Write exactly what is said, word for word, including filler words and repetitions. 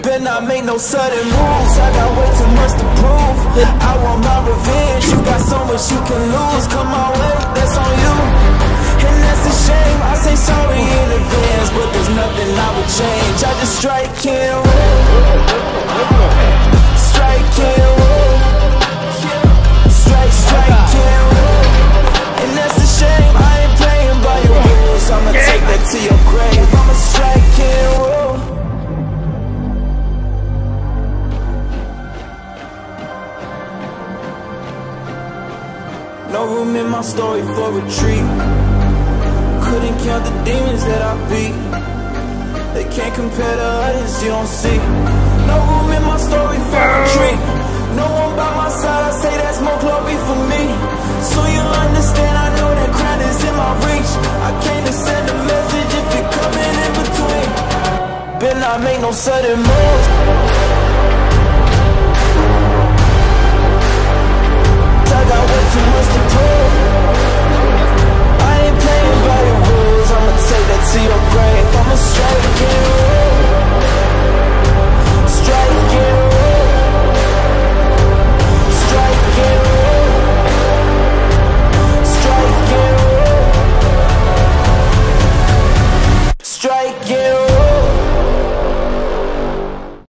better not make no sudden moves. I got way too much to prove. I want my revenge. You got so much you can lose. Come my way, that's on you. And that's a shame. I say sorry in advance, but there's nothing I would change. I just strike and roll. Strike and roll. Strike, strike and roll. And that's a shame. I ain't playing by your rules. I'ma take that to your grave. I'ma strike and roll. No room in my story for retreat. Couldn't count the demons that I beat. They can't compare to others, you don't see. No room in my story for retreat. No one by my side, I say that's more glory for me. So you'll understand, I know that crown is in my reach. I came to send a message if you're coming in between. Better not make no sudden moves. I got way too much to prove.